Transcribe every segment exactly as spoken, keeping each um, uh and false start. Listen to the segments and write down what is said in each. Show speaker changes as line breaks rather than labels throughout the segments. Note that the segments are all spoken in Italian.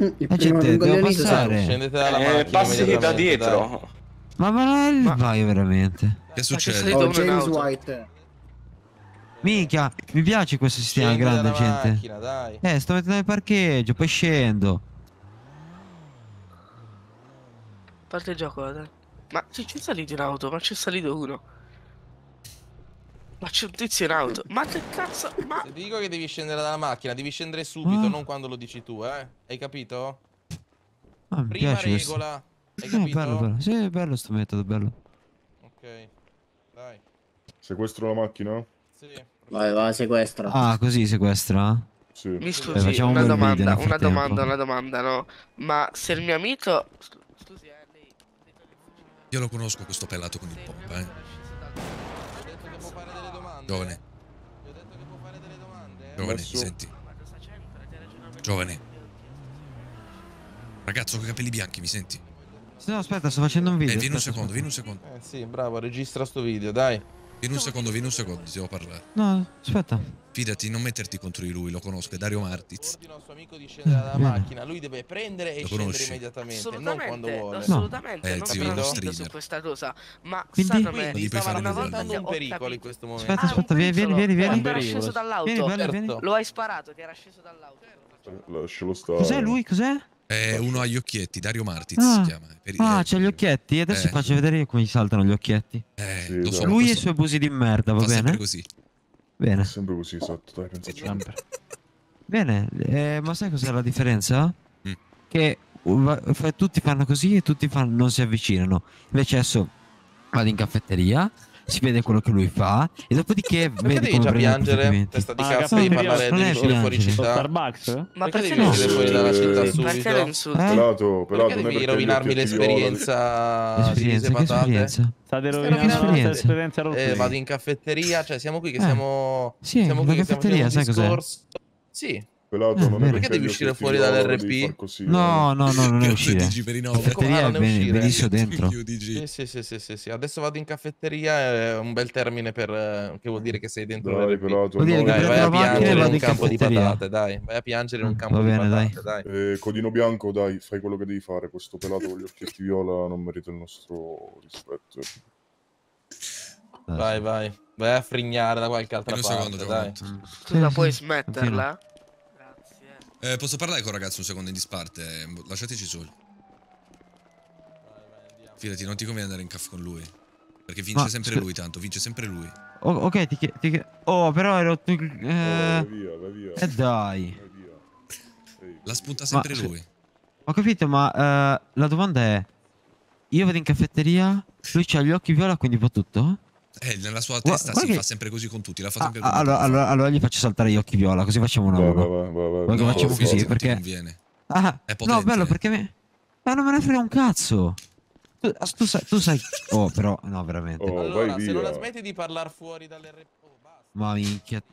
Il
La gente deve passare.
Scendete dalla
Eh,
macchina.
passi da dietro.
Dai.
Ma ma il
Ma-
vai veramente.
Che succede?
Oh, James White.
Minchia, mi piace questo sistema
Scendi
grande,
dalla
gente.
macchina, dai.
Eh, sto mettendo il parcheggio, poi scendo.
Parte il gioco, dai. Ma c'è salito in auto, ma c'è salito uno. Ma c'è un tizio in auto. Ma che cazzo? Ma...
Se ti dico che devi scendere dalla macchina, devi scendere subito,
Ah.
non quando lo dici tu, eh. Hai capito?
Ah, mi
Prima
piace questo.
regola. Hai
Eh,
capito?
bello, bello. Sì, è bello sto metodo, bello.
Ok. Dai.
Sequestro la macchina?
Sì.
Vai, vai, sequestra.
Ah, così sequestra?
Sì.
Mi
Eh,
scusi,
facciamo un
una
bel video
domanda,
nel
una
frattempo.
domanda, una domanda, no? Ma se il mio amico... Scusi, eh, lei...
Io lo conosco questo pelato con il pompa, eh.
Ho detto che può fare delle domande.
Giovane,
Ho detto che può fare delle domande. eh.
giovane, mi
Adesso-
senti? Giovane. Ragazzo con i capelli bianchi, mi senti?
No, aspetta, sto facendo un video.
Eh, vieni un
aspetta,
secondo,
aspetta.
vieni un secondo.
Eh sì, bravo, registra sto video, dai.
Vieni un secondo, vieni un secondo, ti devo parlare.
No, aspetta.
Fidati, non metterti contro di lui, lo conosco, è Dario Martiz.
Ordino al suo amico di scendere dalla
Bene.
macchina. Lui deve prendere e
Lo
scendere
conosci?
immediatamente, non
Assolutamente,
quando vuole.
assolutamente,
Eh,
non
zio,
sono
uno
d'accordo su
streamer.
questa cosa. Ma
Quindi-
Satame,
Quindi
Gli puoi
stava
fare
una
vedere.
volta
rappresentando
che
un
ho
pericolo in
capito-
questo momento.
Aspetta,
Ah, un
aspetta, vieni, vieni,
briciolo.
vieni, vieni.
Ti era sceso
Vieni,
dall'auto.
bello, vieni.
Certo.
Lo hai sparato, ti era sceso dall'auto.
Lascialo stare.
Cos'è lui? Cos'è?
È uno agli occhietti, Dario Martiz
Ah.
si chiama. Per-
Ah,
eh,
c'ha gli occhietti. Adesso
Eh.
ti faccio vedere io come gli saltano gli occhietti.
Eh,
Sì,
lo so.
dai.
Lui e i
questo
suoi abusi di merda, va
fa sempre
bene?
così.
Bene.
È sempre così, esatto, dai, pensaci.
Sempre. Bene, eh, ma sai cos'è la differenza?
Mm.
Che uh, va- fa- tutti fanno così e tutti fanno- non si avvicinano. Invece adesso vado in caffetteria, si vede quello che lui fa e dopodiché
Perché
vedi
devi
come
già
prende i
piangere?
provvedimenti.
Testa di
Ma
cazzo devi
caffetteria
parlare
non è
devi uscire fuori
piangere.
città.
Starbucks?
Ma
Perché
perché
devi
mi
uscire fuori dalla
Eh,
città
Perché le
subito?
insulti?
Eh?
Pelato, pelato,
Perché
non è
devi
perché
rovinarmi
gli occhietti viola-
l'esperienza di
Esperienza,
Rise
che
Patate?
esperienza?
State
Stai
rovinando la
rovinando-
nostra esperienza roleplay.
Eh, vado in caffetteria, cioè siamo qui che
Eh.
siamo...
Sì,
siamo
la
qui che stiamo
caffetteria,
facendo un
sai cos'è?
discorso. Sì,
Pelato,
Eh,
non è
vero.
perché
Perché devi
gli
uscire
occhietti
fuori
viola
dall'R P?
devi far così,
No, no, no, non è
Cosa
uscire.
dici per i
La
nove?
caffetteria
Come
è
non è
ben-
uscire?
benissimo dentro.
Più dici.
sì, sì, sì, sì, sì, sì. Adesso vado in caffetteria, è un bel termine per... eh, che vuol dire che sei dentro
Dai,
l'R P.
pelato,
Vuol dire
no,
che
Dai,
no,
vai
prendo
a
la macchina e
piangere in
vado
un
in
campo di
caffetteria.
patate, dai. Vai a piangere in un
Mm,
campo
va
di
bene, dai.
patate, dai.
Eh, Codino Bianco, dai, fai quello che devi fare. Questo pelato con gli occhietti viola non merita il nostro rispetto.
Vai, vai. Vai a frignare da qualche altra
Vieni un
parte,
secondo,
dai.
Giovanni.
Scusa,
Sì,
puoi
sì,
smetterla? Grazie.
Eh, posso parlare con il ragazzo un secondo in disparte? Eh, Lasciateci soli. Fidati, non ti conviene andare in caffè con lui. Perché vince
Ma,
sempre
scusa-
lui, tanto, vince sempre lui.
Oh, ok, ti chiedo. Chie... Oh, però hai rotto il.
Oh,
Eh,
vai via, vai via.
eh dai.
Vai via. Ehi,
La spunta sempre
Ma-
lui.
Ho capito, ma eh, la domanda è: io vado in caffetteria, lui c'ha gli occhi viola, quindi può tutto?
Eh, nella sua
Gua-
testa
guarda
si
che-
fa sempre così con tutti, la fa
Ah,
sempre con
allora,
tutti.
allora, allora gli faccio saltare gli occhi viola, così facciamo una a
vai, vai,
uno.
vai, vai, vai.
Vuoi che
No,
facciamo
fidati,
così?
non ti
Perché.
conviene.
Ah,
È potente.
no, bello, perché mi. Ma non me ne frega un cazzo. Tu, ah, tu sai, tu sai. Oh, però, no, veramente.
Oh,
Allora,
vai
se non la
via.
smetti di parlare fuori dall'R P... Oh, basta.
Ma minchia.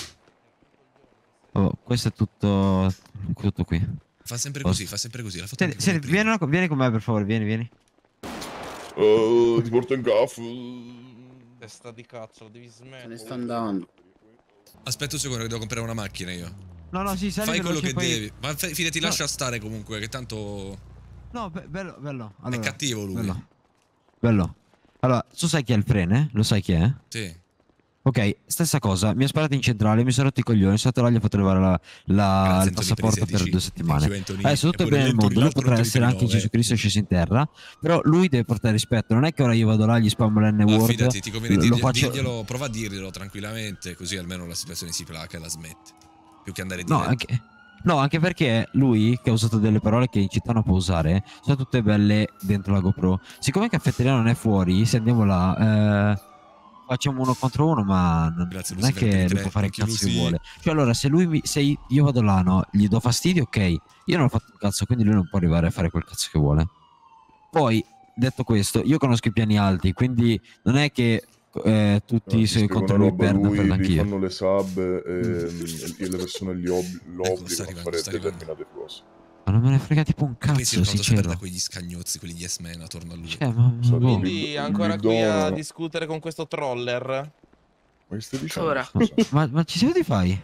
Oh, questo è tutto. Tutto qui.
Fa sempre
Posso-
così, fa sempre così. L'ha fatto
Senti,
anche con
senti,
il primo.
vieni, una- vieni con me, per favore, vieni, vieni.
Oh, ti porto in caffè.
Testa di cazzo, lo devi
Se ne
smettere.
sta andando.
Aspetta un secondo che devo comprare una macchina io.
No, no, sì, sali
Fai quello
veloce,
che
poi-
devi. Ma f- fidati,
No.
lascia stare comunque, che tanto
No, be- bello, bello.
è
Allora,
cattivo lui.
bello. Bello. Allora, tu sai chi è il frene? Lo sai chi è?
Sì.
Ok, stessa cosa, mi ha sparato in centrale, mi sono rotti i coglioni, sono stato là, gli ho fatto levare la, la-
Grazie,
il
Anthony,
passaporto
per i
per
sedici.
due settimane.
Thank you, Anthony.
Adesso tutto
È
è bene nel
pure
mondo, lui
l'altro
potrà
non
essere
per i
anche
nove.
Gesù Cristo sceso in terra, però lui deve portare rispetto, non è che ora io vado là, gli spammo l'N
Ma
word,
fidati, ti conviene
lo
dirgli-
faccio...
dirglielo, prova a dirglielo tranquillamente, così almeno la situazione si placa e la smette. Più che andare
No,
diretto.
anche... No, anche perché lui, che ha usato delle parole che in città non può usare, sono tutte belle dentro la GoPro. Siccome caffetteria non è fuori, se andiamo là, eh, facciamo uno contro uno, ma non,
Grazie,
non è
Lucifer, per
che
i
lui
tre.
può fare il
Thank you,
cazzo che
Lucy.
vuole. Cioè, allora, se lui mi, se io vado là, no, gli do fastidio, ok. Io non ho fatto un cazzo, quindi lui non può arrivare a fare quel cazzo che vuole. Poi, detto questo, io conosco i piani alti, quindi non è che eh, tutti
No, ti
se
spiego
contro
una
lui
roba,
perdono,
lui
perdo
gli
anch'io.
fanno le sub e, e le persone gli ob- lo
Ecco,
obbligano
sta
a
arrivando,
fare
sta arrivando.
determinate cose.
Ma non me ne frega tipo un
Ma pensi
cazzo,
che quanto si perda
sincero.
quegli scagnozzi, quelli yes men attorno a lui?
Cioè, ma, ma
Sì,
boh.
Quindi
Mi-
ancora
mi
qui a
donano.
discutere con questo troller?
Ma che stai dicendo?
Ora.
Scusa.
Ma, ma ci siamo di fai?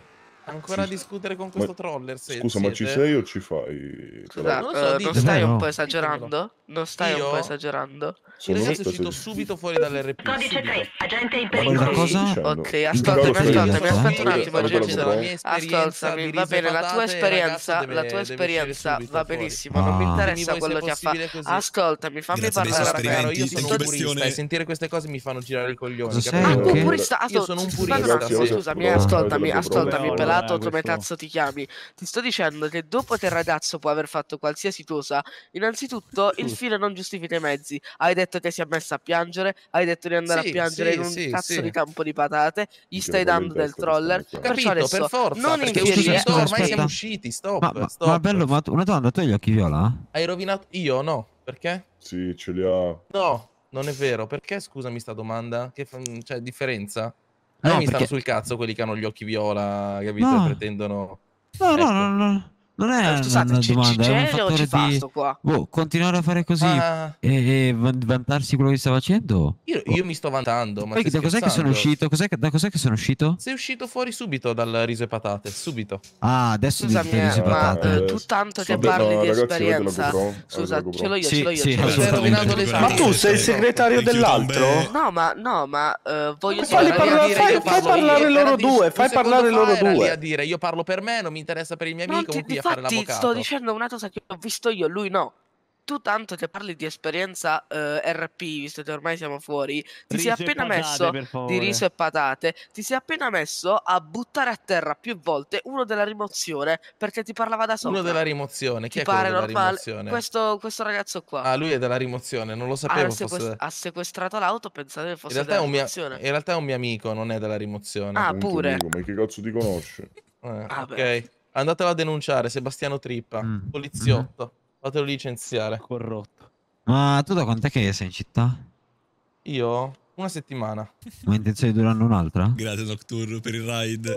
Ancora a
Sì.
discutere con questo
Ma-
troller? se-
Scusa, ma ci
siete?
sei o ci fai?
Scusa,
Però
non lo so,
eh, non
ditemelo.
stai un po'
Ditemelo.
esagerando? Non stai un po'
Io?
esagerando?
Il
Sono
ragazzo è
state-
uscito subito fuori dall'R P.
Codice
subito.
tre, agente in
Fuori da
pericolo.
cosa?
Ok,
In
ascoltami,
che caso
ascoltami,
stai
aspetta un
dicendo?
attimo,
Avete la
Genzo.
prova?
Ascoltami, va bene, la tua esperienza, la tua esperienza va benissimo, non mi
Ah.
interessa quello che ha fatto. Ascoltami, fammi
Grazie dei
parlare,
suoi
ragazzi.
Caro, io
esperimenti,
sono
in
un
che
purista
questione-
e sentire queste cose mi fanno girare i coglioni.
Cosa
capito?
sei?
Ah, tu
Ok.
purista,
Io sono un
aspetta un
purista,
attimo,
sì.
scusami,
Prova,
ascoltami,
prova,
ascoltami,
prova,
pelato,
prova,
come
questo.
cazzo ti chiami? Ti sto dicendo che dopo che il ragazzo può aver fatto qualsiasi cosa, innanzitutto il fine non giustifica i mezzi. Hai detto che si è messa a piangere, hai detto di andare
Sì,
a piangere
sì,
in un
sì,
cazzo
sì.
di campo di patate, gli
Mi
stai
tira
dando
fuori in
del
testa
troller,
questa
Capito,
perciò adesso
per forza,
non
perché è
infierire,
uscito,
scusa,
ormai siamo
aspetta.
usciti, stop,
Ma, ma,
stop.
ma bello, ma tu- una domanda, tu hai gli occhi viola?
Hai rovinato... Io no, perché?
Sì, ce li ha.
No, non è vero, perché scusami sta domanda? Che fa... Cioè, differenza? A
No,
me mi stanno
perché-
sul cazzo quelli che hanno gli occhi viola, capito?
No.
E pretendono...
No,
Ecco.
no, no, no, non è una,
Scusate,
una
ci, ci
domanda, è un
cede o ci
fattore
fa
di...
sto qua?
Boh, continuare a fare così
Ah,
e, e van- vantarsi quello che sta facendo?
io, io mi sto vantando, ma
Poi
stai
da cos'è che sono
scherzando?
uscito? Cos'è che- da cos'è che sono uscito?
Sei uscito fuori subito dal riso e patate, subito.
Ah, adesso
Scusami,
diventa
eh,
riso e
ma
patate.
eh, tu tanto che
Vabbè,
parli
ma
di
ragazzi, avete la
esperienza.
GoPro? Avete
Scusa,
la GoPro?
ce l'ho io,
Sì,
ce l'ho io,
sì,
ce l'ho io.
Stai rovinando le
Ma tu sei il segretario dell'altro?
No, ma no, ma eh, voglio
Falli
dire,
parlare-
dire,
fai-
io
fai
parlo
parlare
io.
loro
Era di-
due,
un
fai
secondo
parlare
fa
loro
era lì
due.
a dire io parlo per me, non mi interessa per il mio
Non
amico
ti,
con cui a fare
difatti
l'avvocato.
sto dicendo una cosa che ho visto io, lui no. Tu tanto che parli di esperienza eh, R P, visto che ormai siamo fuori, ti sei
Riso e
appena
patate,
messo
per
di
favore.
riso e patate, ti sei appena messo a buttare a terra più volte uno della rimozione perché ti parlava da sopra.
Uno della rimozione, chi
Ti
è quello
pare
della
normale?
rimozione?
Questo, questo ragazzo qua
Ah, lui è della rimozione, non lo
ha,
sapevo
sequest-
fosse...
ha sequestrato l'auto pensando che
In
fosse
realtà, è
della
un mio...
rimozione.
in realtà è un mio amico, non è della rimozione.
Ah,
Un tuo
pure.
amico, ma che cazzo ti conosce?
Eh,
Ah,
ok, andatelo a denunciare, Sebastiano Trippa,
Mm,
poliziotto. Fatelo licenziare.
Corrotto.
Ma tu da quant'è che sei in città?
Io? Una settimana.
Ma hai intenzione di durarne un'altra?
Grazie Nocturno per il ride.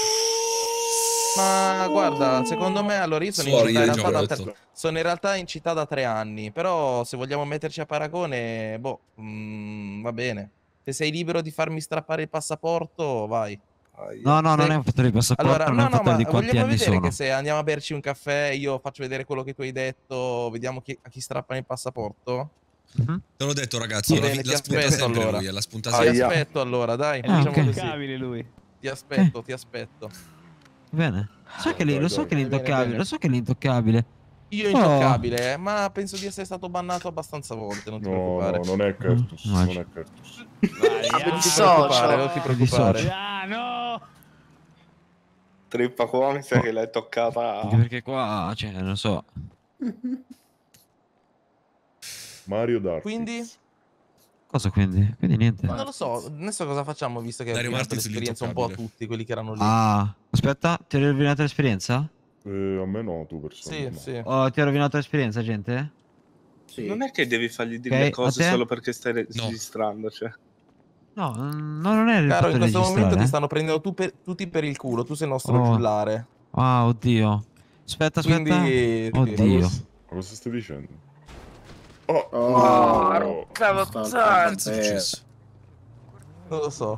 Ma guarda, secondo me allora io sono in,
Fuori
città in,
dai,
realtà da
giocotto.
tre... sono in realtà in città da tre anni, però se vogliamo metterci a paragone, boh, mm, va bene. Se sei libero di farmi strappare il passaporto, vai.
No, no, non
Se-
è un fattore di passaporto,
Allora,
non è
no,
un
no,
fattore
ma
di quanti
vogliamo
anni
vedere
sono.
che se andiamo a berci un caffè, io faccio vedere quello che tu hai detto, vediamo chi, a chi strappano il passaporto.
Mhm.
Te l'ho detto ragazzi,
Va
la,
bene,
la
ti
spunta
aspetto
sempre
allora.
lui, è la spunta
Ti
sempre.
aspetto allora, dai,
Ah,
facciamo
ok.
così.
Intoccabile lui.
Ti aspetto, ti aspetto.
Bene. So che lì,
dai,
lo so
dai.
che è
Bene, bene,
l'intoccabile,
bene.
lo so che è l'intoccabile.
Io
Oh.
intoccabile, eh, ma penso di essere stato bannato abbastanza volte, non ti
No,
preoccupare.
no, non è Kertus,
Mm,
non
immagino.
è Kertus.
Vai,
Non ti
ah,
preoccupare, non ti
Mi
preoccupare.
dissocio.
ah, no!
Trippa qua mi sa che l'hai toccata.
Anche perché qua, cioè, non so.
Mario Dark.
Quindi,
Cosa quindi? Quindi niente.
non lo so, adesso cosa facciamo visto che ha
Dario
rovinato
Martins
l'esperienza un po' a
l'intoccabile.
tutti quelli che erano lì?
Ah, aspetta, ti hai rovinato l'esperienza?
Eh, a me no, tu
Sì,
personalmente.
sì.
Oh, ti hai rovinato l'esperienza, gente?
Sì.
Non è che devi fargli dire
Ok,
le
a
cose
te?
solo perché stai re-
No.
registrando. Cioè.
No, mm, no, non è il
Caro,
fatto
in
di
questo momento
registrare.
ti stanno prendendo tu per- tutti per il culo, tu sei il nostro
Oh.
giullare.
Ah, oddio. Aspetta, aspetta.
Quindi...
Oddio.
Ma cosa stai dicendo? Oh,
Oh,
no.
Cavolo,
Sta-
puttana.
Cazzo è
Eh,
successo?
Non lo so.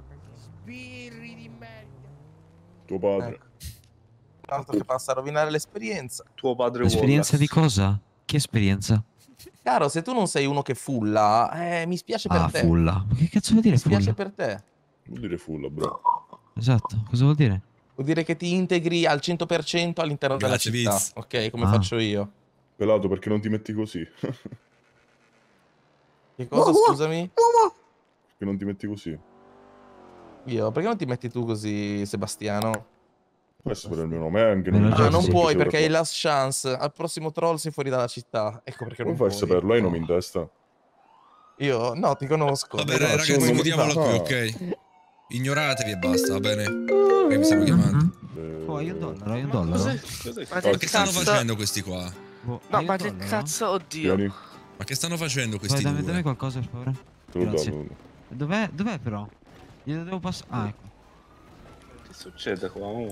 Tuo padre.
Ecco. Un altro che passa a rovinare l'esperienza.
Tuo padre
Esperienza di
Wallace.
cosa? Che esperienza?
Caro, se tu non sei uno che fulla, eh, mi spiace per
Ah,
te.
fulla. Ma che cazzo vuol dire
Mi spiace
fulla?
per te.
Vuol dire fulla, bro.
Esatto, cosa vuol dire?
Vuol dire che ti integri al cento per cento all'interno della
Grazie,
città.
Viz.
Ok, come
Ah.
faccio io.
Pelato, perché non ti metti così?
Che cosa, scusami?
Perché non ti metti così?
Io, perché non ti metti tu così, Sebastiano?
Questo per il mio nome è anche
Me lo
non
già
Ah, non
sì.
puoi perché hai last chance. Al prossimo troll sei fuori dalla città. Ecco perché
Come
non
fai a
puoi.
saperlo? Hai nomi in testa?
Io, no, ti conosco.
Vabbè,
Ti
dai,
conosco.
ragazzi,
sono
chiudiamola qui,
novità.
ok? Ignoratevi e basta, va bene? Che mi stanno chiamando.
Mhm.
Eh,
Oh, hai un dollaro, hai un dollaro?
Cos'è? Cos'è?
Ma
Ah,
che
Ma che stanno
cazzo?
facendo questi qua?
Boh,
No,
hai
ma
un
che
dollaro?
cazzo, oddio.
Tieni,
Ma che stanno facendo
Vai,
questi
dammi, dammi
due?
qualcosa, per favore.
te l'ho
Grazie.
dato.
Dov'è? Dov'è però? Glielo devo passare. Ah, ecco.
Che succede qua? Oh.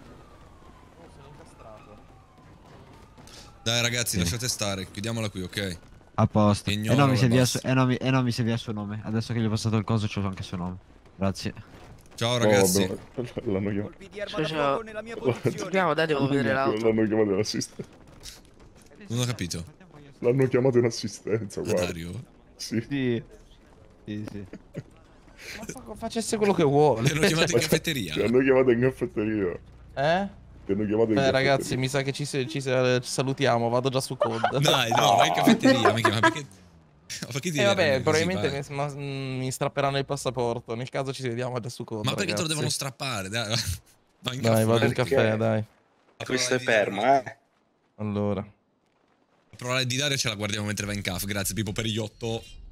Dai ragazzi,
Sì.
lasciate stare, chiudiamola qui, ok?
A posto. E
Ignoro,
no, mi
e
serviva
basta.
su- eh, no, mi- eh, no, mi serviva il suo nome. Adesso che gli ho passato il coso, c'ho anche il suo nome. Grazie.
Ciao
No,
ragazzi.
vabbè, l'hanno chiamato.
Ciao, ciao. Andiamo, dai, devo vedere l'auto.
L'hanno chiamato in assistenza.
Non ho capito.
L'hanno chiamato in assistenza,
A
guarda.
Dario?
Sì.
Sì. Sì, sì.
Ma fa- facesse quello che vuole.
Ti hanno chiamato in caffetteria?
Ti hanno chiamato in caffetteria.
Eh?
Ti hanno chiamato in
Beh,
caffetteria.
ragazzi, mi sa che ci, se- ci se- ci salutiamo. Vado già su code.
Dai, no, vai in caffetteria. Mi chiama perché... Ma perché ti
E eh, vabbè,
devi così,
probabilmente
vai?
mi, ma- mi strapperanno il passaporto. Nel caso ci vediamo da su code.
Ma perché te lo
ragazzi.
devono strappare? Dai, vai in
Dai,
caffè.
vado in
Perché?
caffè, dai.
Questo è perma, eh.
Allora.
La parola di Dario ce la guardiamo mentre va in caff. Grazie Pippo per gli otto